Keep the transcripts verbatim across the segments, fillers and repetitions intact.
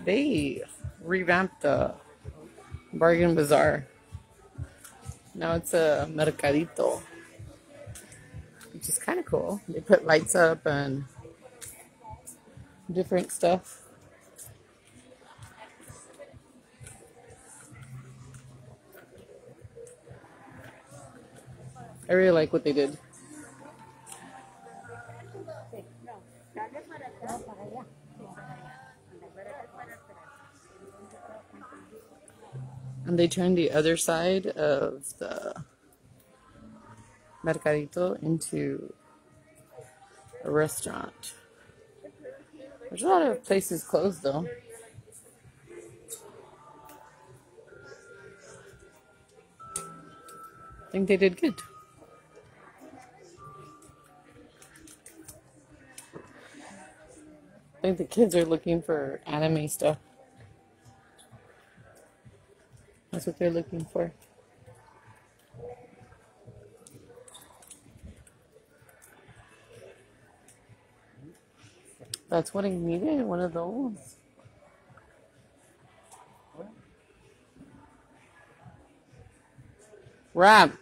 They revamped the Bargain Bazaar. Now it's a Mercadito, which is kind of cool. They put lights up and different stuff. I really like what they did. And they turned the other side of the Mercadito into a restaurant. There's a lot of places closed though. I think they did good. I think the kids are looking for anime stuff. That's what they're looking for. That's what I needed, one of those. Ram.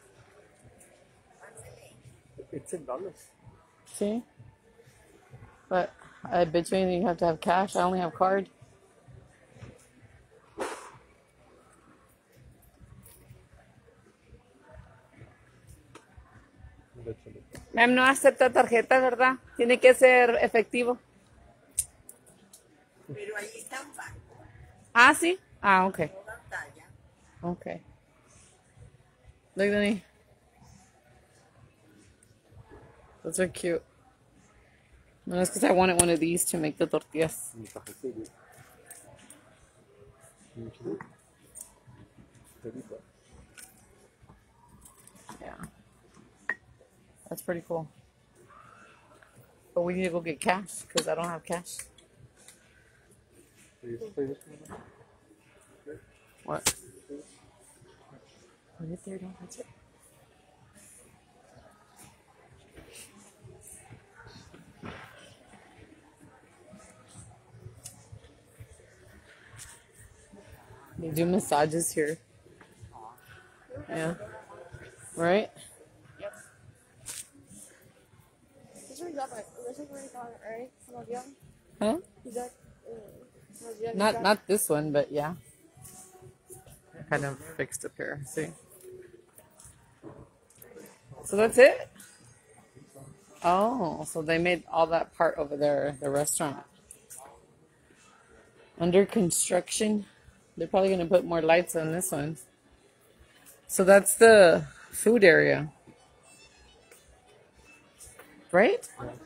It's in dollars. See? But I bet you you have to have cash. I only have card. Ma'am, no acepta tarjeta, ¿verdad? Tiene que ser efectivo. Pero ahí están varios. Ah, sí. Ah, okay. Toda talla. Okay. Look, Danny. Those are cute. No, it's because I wanted one of these to make the tortillas. Yeah. That's pretty cool. But we need to go get cash because I don't have cash. What? Put it there, don't touch it. They do massages here. Yeah. Right? Yep. This one's up, this one's already gone, right? Some of young. Huh? Is that, uh, some of young Not got- not this one, but yeah. Kind of fixed up here. See? So that's it? Oh, so they made all that part over there, the restaurant. Under construction. They're probably going to put more lights on this one. So that's the food area. Right?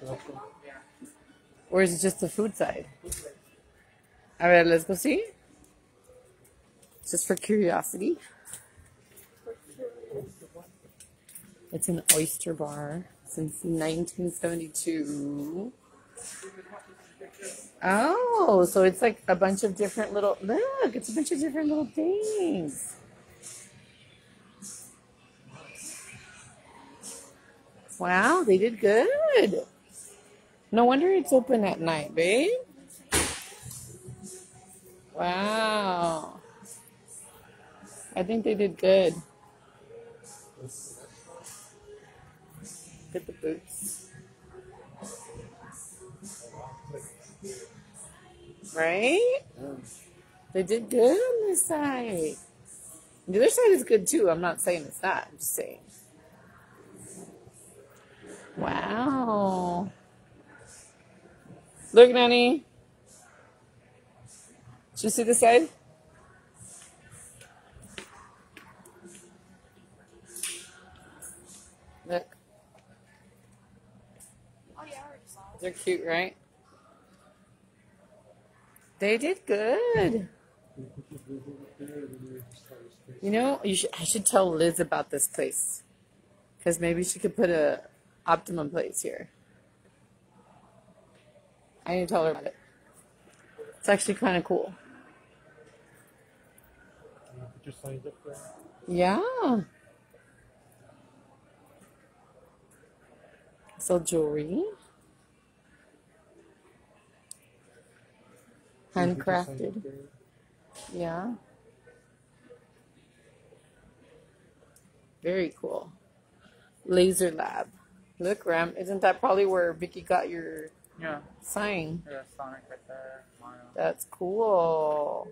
Or is it just the food side? A ver, let's go see. Just for curiosity. It's an oyster bar since nineteen seventy-two. Oh, so it's like a bunch of different little, look, it's a bunch of different little things. Wow, they did good. No wonder it's open at night, babe. Wow. I think they did good. Get the boots. Right? They did good on this side. The other side is good too. I'm not saying it's not. I'm just saying. Wow. Look, Nanny. Did you see the side? Look. Oh yeah, I already saw it. They're cute, right? They did good. You know, you should, I should tell Liz about this place. Because maybe she could put a Optimum place here. I need to tell her about it. It's actually kind of cool. Yeah. So jewelry. Handcrafted. Yeah. Very cool. Laser lab. Look, Ram, isn't that probably where Vicky got your Yeah. sign? Yeah, Sonic right there. Mario. That's cool.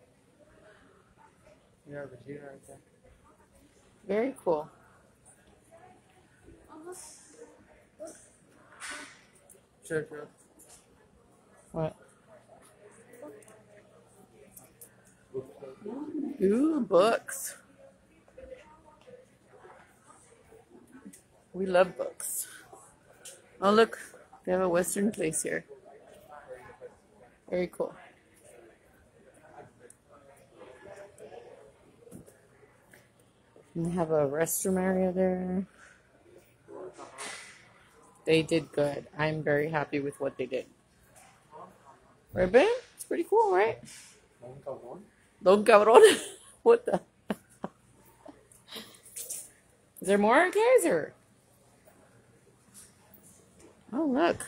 Yeah, Vegeta right there. Very cool. Sure, sure. What? Ooh, books. We love books. Oh, look. They have a Western place here. Very cool. And they have a restroom area there. They did good. I'm very happy with what they did. Right, Ben? It's pretty cool, right? Don cabrón. What the? Is there more, guys? Or? Oh, look.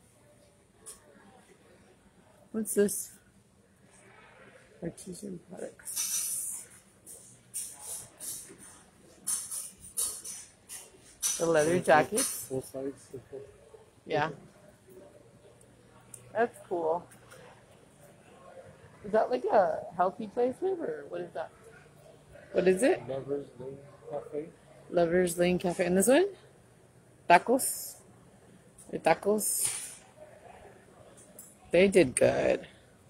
What's this? Artisan products. The leather jackets. Yeah. That's cool. Is that like a healthy place, babe, or what is that? What is it? Lovers Lane Cafe. Lovers Lane Cafe. And this one? Tacos. The tacos. They did good.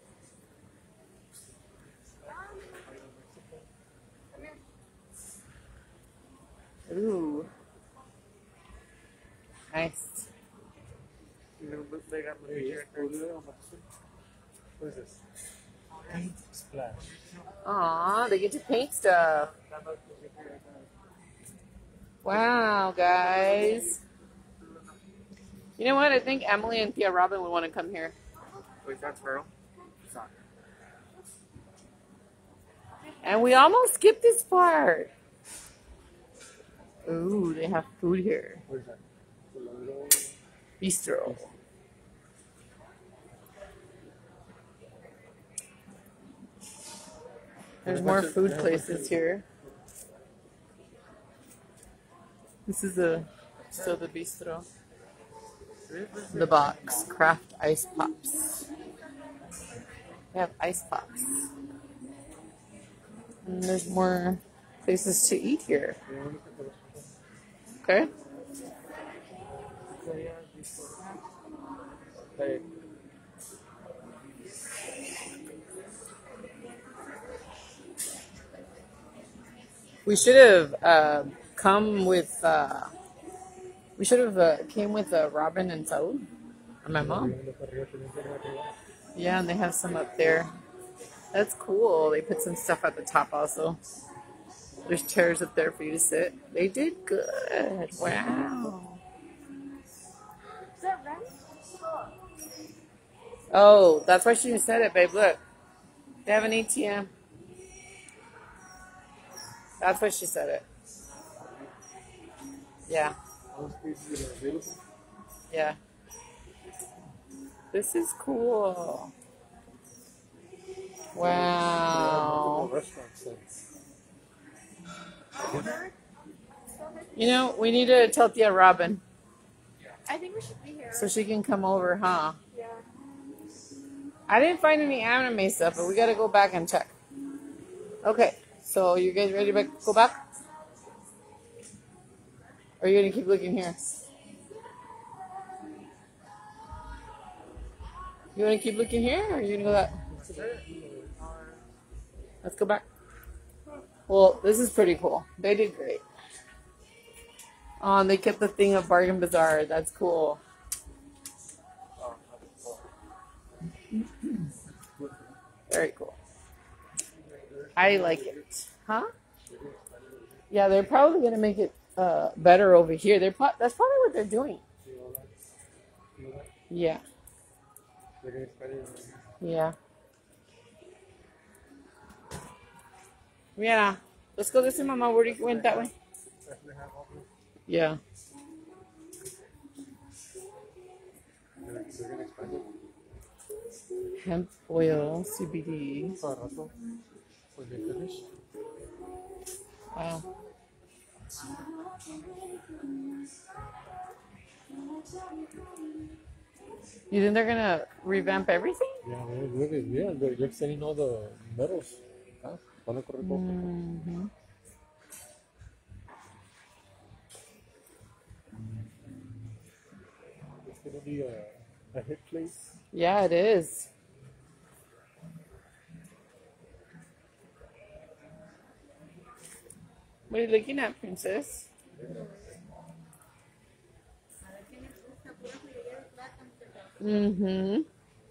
Ooh. Nice. They got the here. What is this? Paint splash. Aw, they get to paint stuff. Wow, guys. You know what? I think Emily and Tia Robin would want to come here. Wait, that's Pearl? It's not. And we almost skipped this part. Ooh, they have food here. What is that? Bistro. There's more food places here. This is the still the bistro. The box, craft ice pops. We have ice pops. And there's more places to eat here. Okay. Hey. We should have uh, come with. Uh, we should have uh, came with uh, Robin and Saul and my mom. Yeah, and they have some up there. That's cool. They put some stuff at the top also. There's chairs up there for you to sit. They did good. Wow. Is that right? Oh, that's why she said it, babe. Look. They have an A T M. That's why she said it. Yeah. Yeah. This is cool. Wow. You know, we need to tell Tia Robin I think we should be here. so she can come over, huh? Yeah. I didn't find any anime stuff, but we gotta go back and check. Okay, so you guys ready to go back? Or are you gonna keep looking here? You wanna keep looking here, or are you gonna go that? Let's go back. Well, this is pretty cool. They did great. Oh, and they kept the thing of Bargain Bazaar. That's cool. Very cool. I like it. Huh? Yeah, they're probably going to make it uh, better over here. They're pro- That's probably what they're doing. Yeah. Yeah. Yeah. Let's go this way, Mama. Where do you went that way? Yeah. Hemp oil, C B D. Cada rato. When they finish. Wow. You think they're gonna revamp everything? Yeah, they're really, yeah, they're, they're extending all the metals. Ah, van a correr todo. Mm-hmm. It's gonna be a, a hit place. Yeah, it is. What are you looking at, princess? Mm-hmm.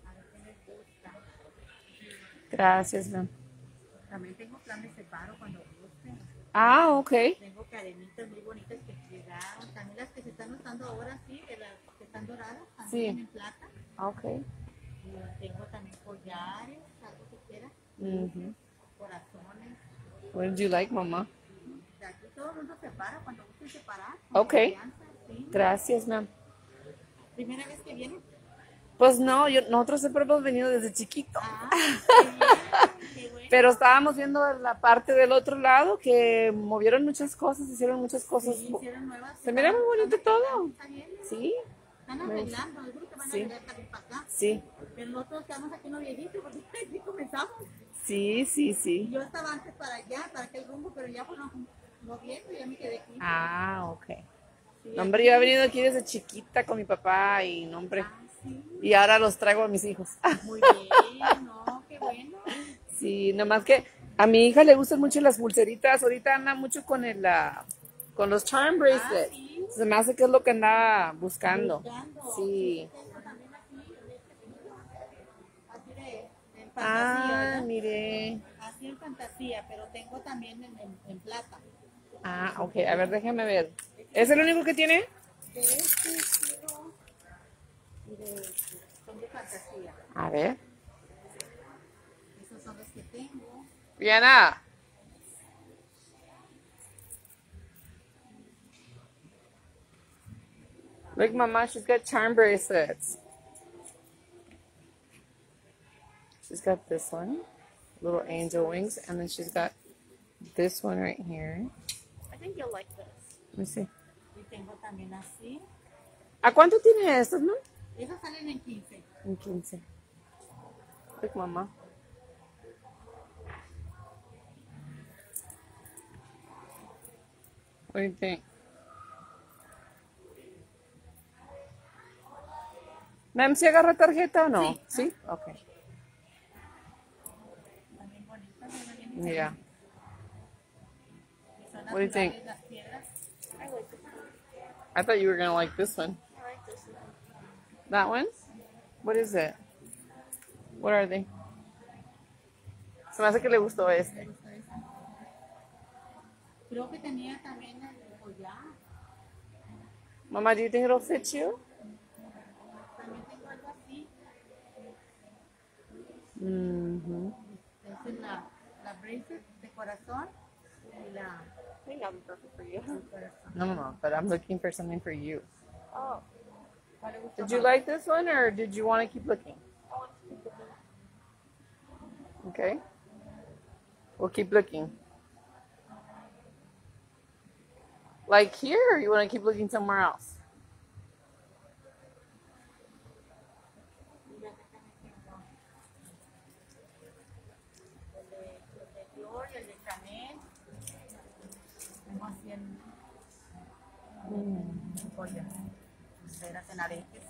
Gracias, ma'am. También tengo plan de separo cuando guste. Ah, okay. Tengo cadenitas muy bonitas que llegaron. También las que se están usando ahora, sí, de las que están doradas, también Sí. en plata. Okay. Y tengo también collares, algo que quiera. Mm-hmm. Corazones. What did you like, mamá? De aquí todo el mundo separa cuando gusten separar. con Okay. confianza, sí. Gracias, ma'am. Primera vez que vienen. Pues no, yo, nosotros siempre hemos venido desde chiquito. Ah, qué bien, qué bueno. Pero estábamos viendo la parte del otro lado que movieron muchas cosas, hicieron muchas cosas. Sí, hicieron nuevas. Se mira muy bonito están todo. arreglando, está bien. Sí, Están arreglando, yo creo que van a Sí. arreglar también para acá. sí, Pero nosotros estamos aquí en los viejitos porque aquí comenzamos. sí, sí, Y sí. yo estaba antes para allá, para aquel rumbo, pero ya fueron moviendo y ya me quedé aquí. Ah, ok. Sí, No, hombre, yo he venido aquí desde chiquita con mi papá y no, hombre. ah, sí, Y ahora los traigo a mis hijos. muy bien, no, qué bueno. Sí, nomás que a mi hija le gustan mucho las pulseritas. Ahorita anda mucho con el, ah, con los charm bracelets. Ah, sí. Se me hace que es lo que andaba buscando. Buscando. Sí. Tengo también aquí, en este pequeño, así de, en fantasía, Ah, ¿verdad? mire. Así en fantasía, pero tengo también en, en, en plata. Ah, ok. A ver, déjame ver. ¿Es el único que tiene? De este quiero, y de este, son de fantasía. A ver. Esos son los que tengo. Diana. Look, Mama, she's got charm bracelets. She's got this one, little angel wings, and then she's got this one right here. I think you'll like this. Let me see. Y tengo también así. ¿A cuánto tiene estos, no? Esos salen en quince. En quince. Look, Mama. What do you think? Ma'am, ¿se agarra tarjeta o no? Sí. ¿Sí? Ok. También bonitas, ¿no? Bien Yeah. Y son What do you think? naturales las piedras. I like this one. I thought you were going to like this one. I like this one. That one? What is it? What are they? Se me hace que le gustó este. Creo que tenía también el collar. Mama, do you think it'll fit you? También tengo algo así. Mm-hmm. Esta es la, la bracelet de corazón y la I think that'll be perfect for you. el corazón. No, no, no, but I'm looking for something for you. Oh, ¿Cuál le gustó Did you más? like this one or did you want to keep looking? I want to keep looking. Okay. We'll keep looking. Like here, or you want to keep looking somewhere else? Mira, acá también tengo el de, el de Dior y el de Chanel. Tengo así en, en collar. Pulseras en aretes.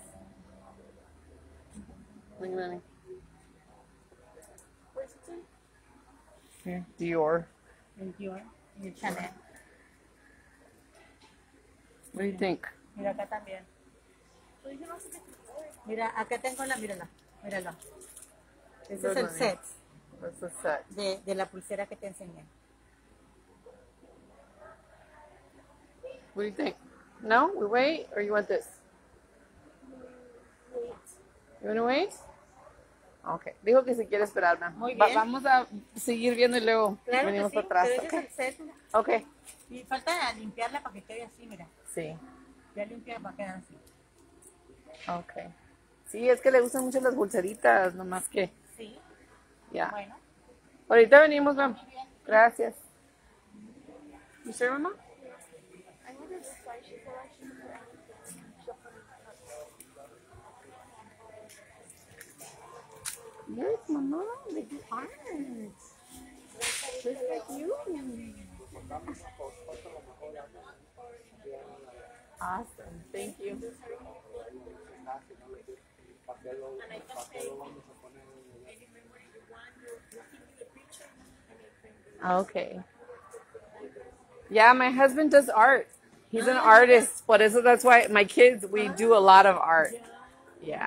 Look at that. Where's it in? Here, Dior. El Dior y el Chanel. What do you think? Mira acá también. So you can also get the color. Mira, acá tengo la, mírala, mírala. Este es Good el one. set What's the set? de, de la pulsera que te enseñé. What do you think? No? We wait? Or you want this? Wait. You want to wait? Okay. Dijo que se quiere esperar, ma'am. Muy Va- bien. vamos a seguir viendo y luego Claro que venimos sí, para atrás. pero ese Okay. es el set. mira. Okay. Y falta limpiarla para que quede así, mira. Sí. Ya limpiar va a quedar así. Okay. Sí, es que le gustan mucho las pulseritas, nomás que, Sí, ya. bueno. Ahorita venimos, mam. Gracias. ¿Y usted, mamá? I wonder if that's why she said I shouldn't put anything. She'll put it up. Yes, mamá. They do art. Just like you. Awesome. Thank you. Okay. Yeah, my husband does art. He's an artist. Por eso that's why my kids, we do a lot of art. Yeah.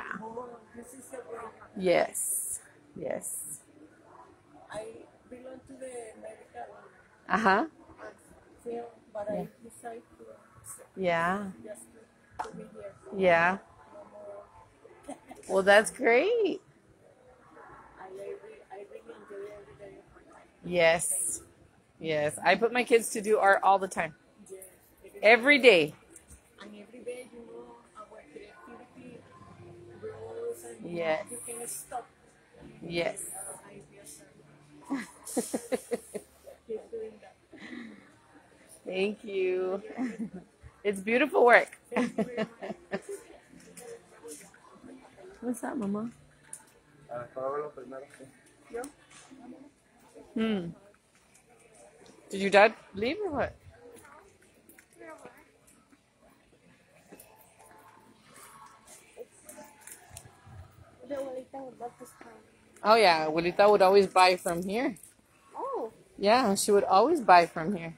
Yes. Yes. I belong to the medical Uh-huh. field, but I decided to Yeah. just to, to be here. Yeah. Well, that's great. I really, I really enjoy every day of my life. Yes. Yes. I put my kids to do art all the time. Yes, it is. Every day. And every day, you know, our creativity grows and Yes. you can stop. Yes. I just um, keep doing that. Thank you. It's beautiful work. What's that, Mama? Hmm. Did your dad leave or what? The abuelita would love this time. Oh yeah, Abuelita would always buy from here. Oh. Yeah, she would always buy from here.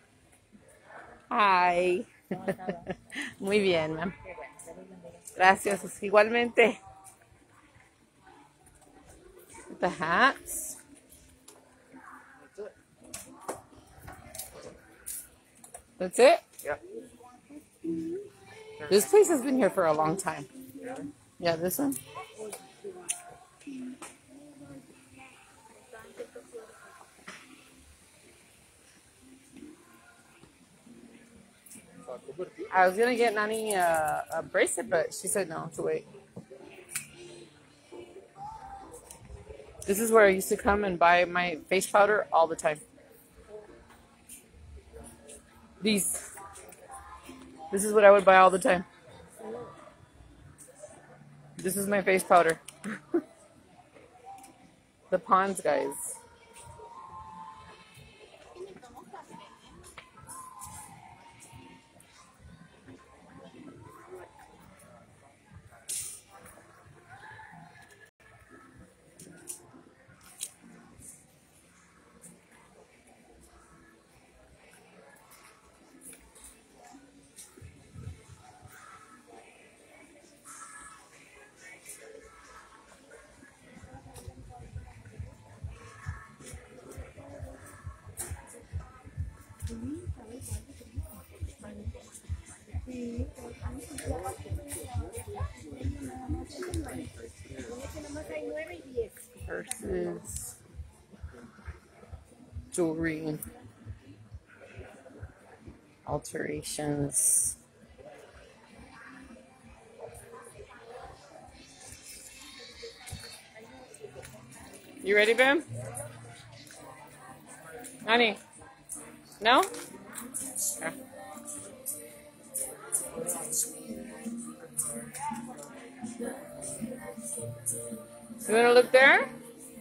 Hi. Muy bien, ma'am. Gracias. Igualmente. The hats. That's it? Yeah. This place has been here for a long time. Yeah, this one. I was gonna get Nani uh, a bracelet, but she said no to wait. This is where I used to come and buy my face powder all the time. These. This is what I would buy all the time. This is my face powder. The Pond's, guys. Purses. Jewelry. Alterations. You ready, Bam? Honey? No? Yeah. You want to look there?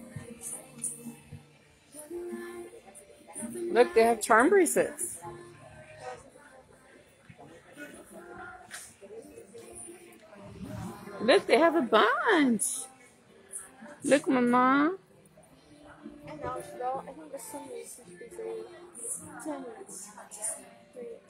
Look, they have charm bracelets. Look, they have a bunch. Look, Mama. And now, though, I think the sun is usually ten minutes. Three.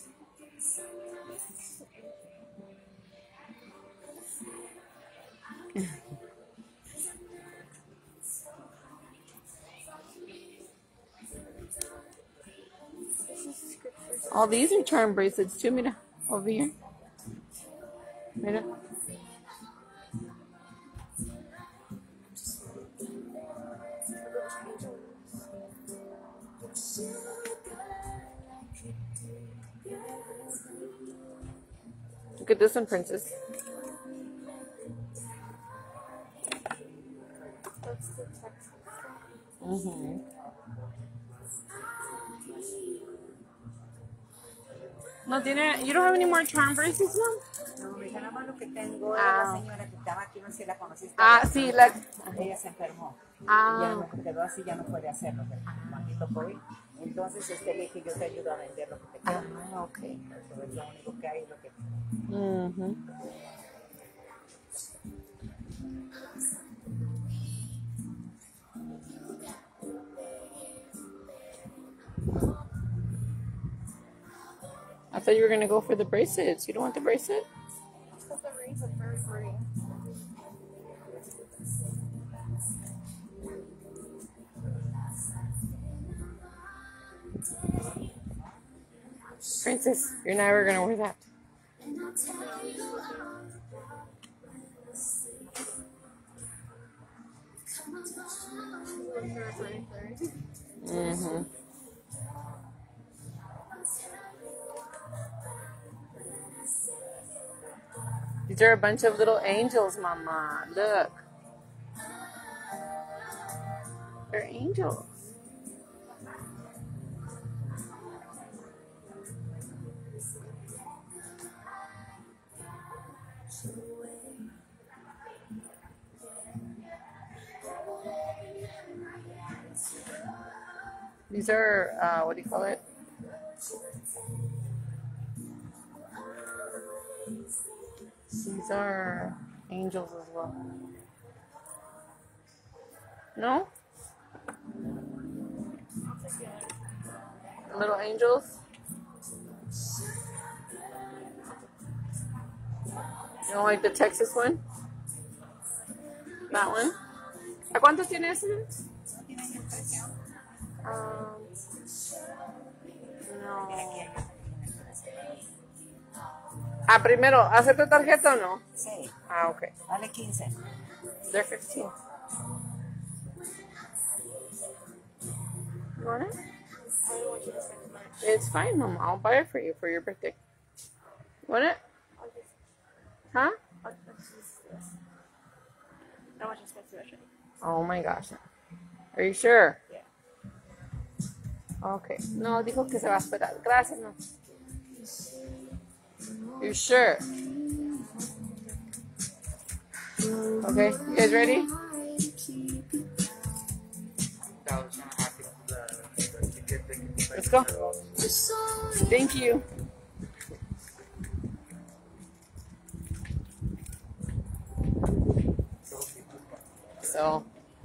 All these are charm bracelets too, Mira. Over here. Mira. Look at this one, Princess. That's the Texas stuff. Mm-hmm. No tiene, you don't have any more charm bracelets, Mom? No, mija, nada más lo que tengo es Ah. la señora que estaba aquí, no sé si la conociste. Ah, sí, la... Ella se enfermó. Ah. Y ya no se quedó así, ya no puede hacerlo. Maldito COVID. Entonces, este, le dije, yo te ayudo a vender lo que te queda. Ah, ok. Eso es lo único que hay, lo que... Mm-hmm. I thought you were going to go for the bracelets. You don't want the bracelet? But the rings are very pretty. Princess, you're never going to wear that. Mm-hmm. These are a bunch of little angels, Mama. Look. They're angels. These are, uh, what do you call it? These are angels as well. No? Little angels? You don't like the Texas one? That one? ¿A cuánto tiene ese? Um, no. Ah, primero, ¿acepto tarjeta o no? Sí. Ah, ok. Vale quince. They're fifteen. You want it? I don't want you to spend too much. It's fine, Mom. I'll buy it for you for your birthday. Want it? I'll just, Huh? I'll just use this. I don't want you to spend too much. Oh my gosh. Are you sure? Yeah. Okay. No, dijo que se va a esperar. Gracias, no. You sure? Okay. You guys ready? Let's go. Thank you. So.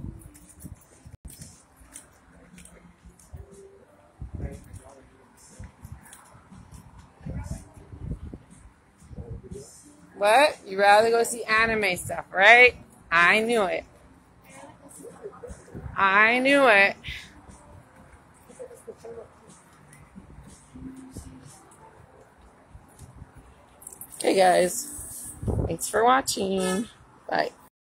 What? You rather go see anime stuff, right? I knew it. I knew it. Okay, guys. Thanks for watching. Bye.